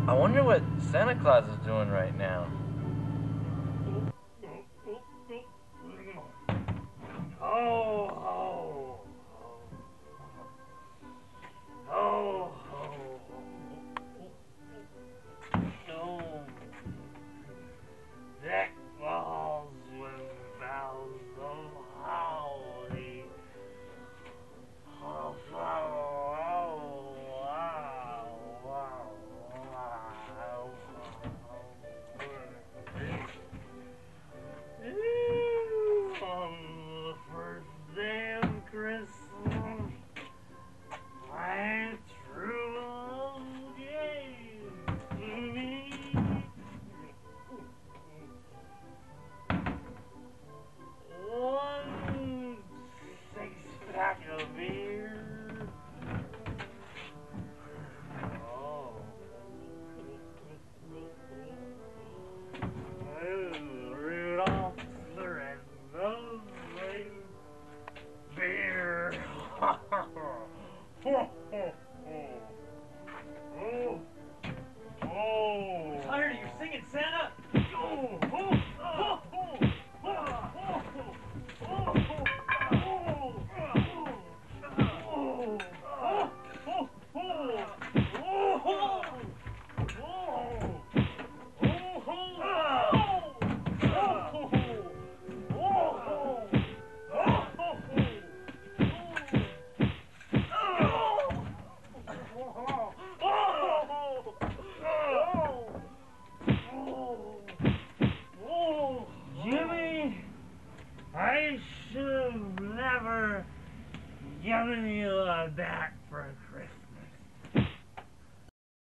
I wonder what Santa Claus is doing right now. Ho, ho, ho, ho, ho. Deck the halls with boughs of holly. Oh, on the first day of Christmas, my true love gave to me one six-pack of beer. Oh. Rudolph the red-nosed beer. Oh. Tyler, you're singing Santa? Jimmy, I should have never given you a bat for